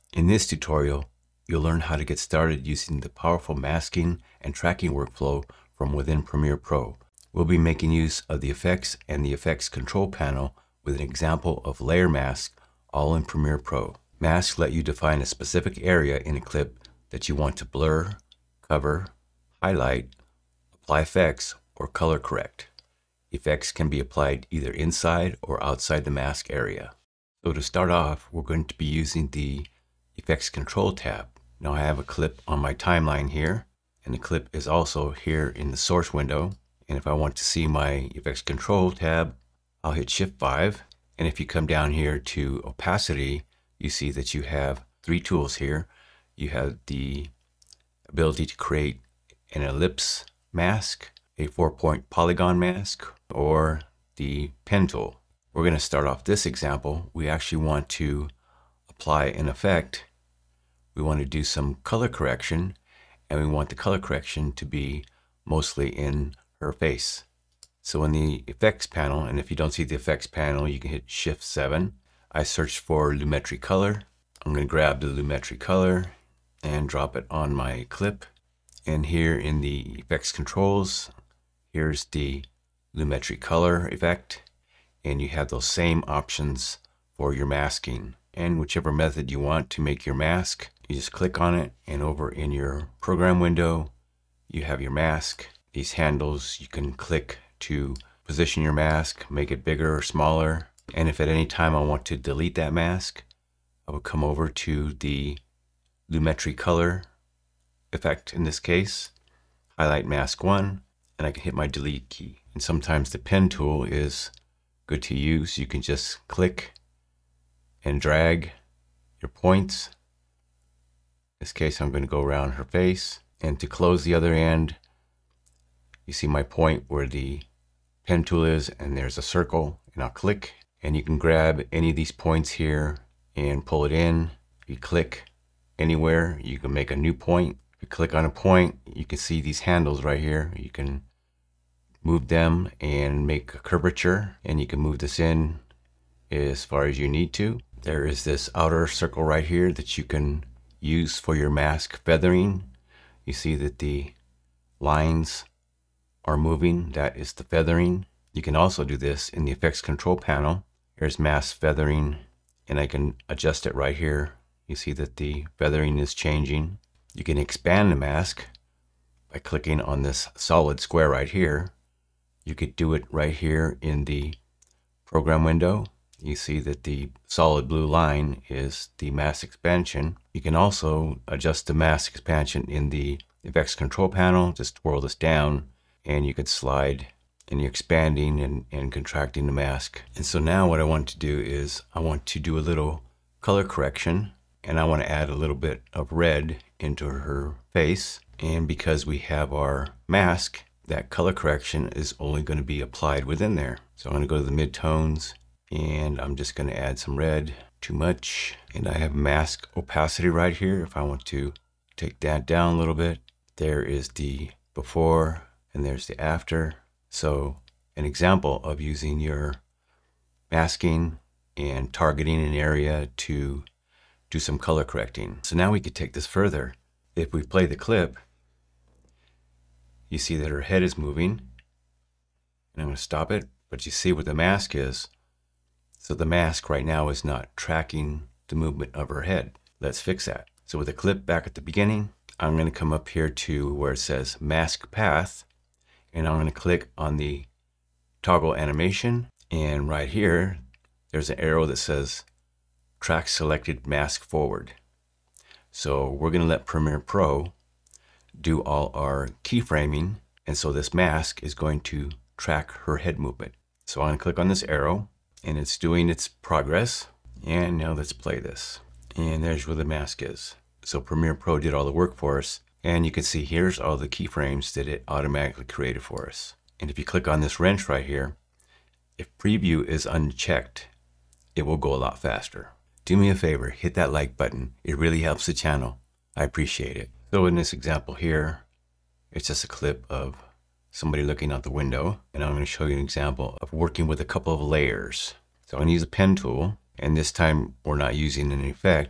In this tutorial, you'll learn how to get started using the powerful masking and tracking workflow from within Premiere Pro. We'll be making use of the effects and the effects control panel with an example of layer mask all in Premiere Pro. Masks let you define a specific area in a clip that you want to blur, cover, highlight, apply effects, or color correct. Effects can be applied either inside or outside the mask area. So to start off, we're going to be using the Effects Control tab. Now I have a clip on my timeline here, and the clip is also here in the source window. And if I want to see my Effects Control tab, I'll hit Shift 5. And if you come down here to opacity, you see that you have three tools here. You have the ability to create an ellipse mask, a 4-point polygon mask, or the pen tool. We're going to start off this example. We actually want to apply an effect. We want to do some color correction, and we want the color correction to be mostly in her face. So in the effects panel, and if you don't see the effects panel, you can hit Shift 7. I searched for Lumetri color. I'm going to grab the Lumetri color and drop it on my clip. And here in the effects controls, here's the Lumetri color effect. And you have those same options for your masking. And whichever method you want to make your mask, you just click on it, and over in your program window, you have your mask. These handles, you can click to position your mask, make it bigger or smaller. And if at any time I want to delete that mask, I will come over to the Lumetri color effect in this case, highlight mask 1, and I can hit my delete key. And sometimes the pen tool is good to use. You can just click and drag your points. In this case, I'm going to go around her face. And to close the other end, you see my point where the pen tool is, and there's a circle, and I'll click, and you can grab any of these points here and pull it in. If you click anywhere, you can make a new point. If you click on a point, you can see these handles right here. You can move them and make a curvature, and you can move this in as far as you need to. There is this outer circle right here that you can use for your mask feathering. You see that the lines are moving. That is the feathering. You can also do this in the effects control panel. Here's mask feathering, and I can adjust it right here. You see that the feathering is changing. You can expand the mask by clicking on this solid square right here. You could do it right here in the program window. You see that the solid blue line is the mask expansion. You can also adjust the mask expansion in the effects control panel. Just twirl this down, and you could slide, and you're expanding and contracting the mask. And so now what I want to do is I want to do a little color correction, and I want to add a little bit of red into her face. And because we have our mask, that color correction is only going to be applied within there. So I'm going to go to the mid-tones, and I'm just going to add some red. Too much. And I have mask opacity right here. If I want to take that down a little bit, there is the before and there's the after. So an example of using your masking and targeting an area to do some color correcting. So now we could take this further. If we play the clip, you see that her head is moving, and I'm going to stop it, but you see where the mask is. So the mask right now is not tracking the movement of her head. Let's fix that. So with the clip back at the beginning, I'm going to come up here to where it says mask path, and I'm going to click on the toggle animation, and right here there's an arrow that says track selected mask forward. So we're going to let Premiere Pro do all our keyframing, and so this mask is going to track her head movement. So I'm going to click on this arrow, and it's doing its progress. And now let's play this. And there's where the mask is. So Premiere Pro did all the work for us, and you can see here's all the keyframes that it automatically created for us. And if you click on this wrench right here, if preview is unchecked, it will go a lot faster. Do me a favor, hit that like button. It really helps the channel. I appreciate it. So in this example here, it's just a clip of somebody looking out the window, and I'm going to show you an example of working with a couple of layers. So I'm going to use a pen tool, and this time we're not using an effect.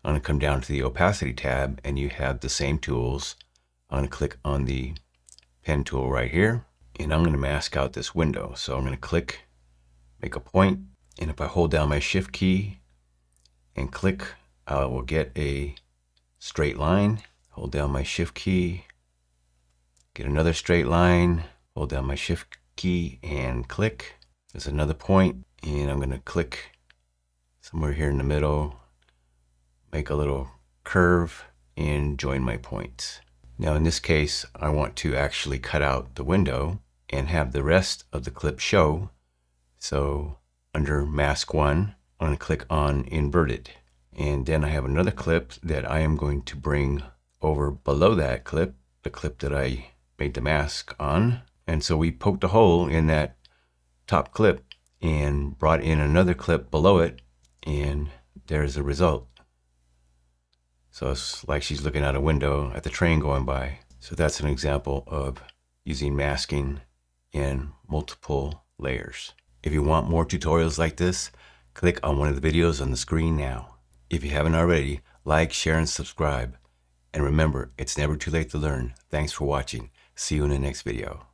I'm going to come down to the opacity tab and you have the same tools. I'm going to click on the pen tool right here and I'm going to mask out this window. So I'm going to click, make a point, and if I hold down my shift key and click, I will get a straight line. Hold down my shift key, get another straight line, hold down my shift key and click. There's another point and I'm going to click somewhere here in the middle, make a little curve and join my points. Now in this case, I want to actually cut out the window and have the rest of the clip show. So under mask 1, I'm going to click on inverted. And then I have another clip that I am going to bring over below that clip, the clip that I made the mask on. And so we poked a hole in that top clip and brought in another clip below it, and there's the result. So it's like she's looking out a window at the train going by. So that's an example of using masking in multiple layers. If you want more tutorials like this, click on one of the videos on the screen now. If you haven't already, like, share, and subscribe. And remember, it's never too late to learn. Thanks for watching. See you in the next video.